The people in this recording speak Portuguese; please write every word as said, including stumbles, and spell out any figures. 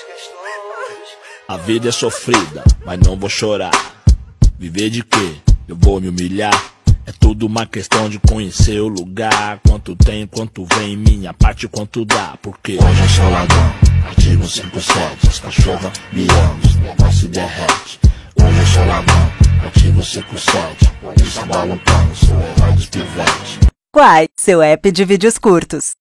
A vida é sofrida, mas não vou chorar. Viver de quê? Eu vou me humilhar. É tudo uma questão de conhecer o lugar. Quanto tem, quanto vem, minha parte, quanto dá. Porque hoje eu sou ladrão, ativo cinco sete. As cachorras me amam, os negócios se derrete. Hoje eu sou ladrão, ativo cinco sete. Por isso abalo um pano, sou o herói dos pivetes. Quai, seu app de vídeos curtos.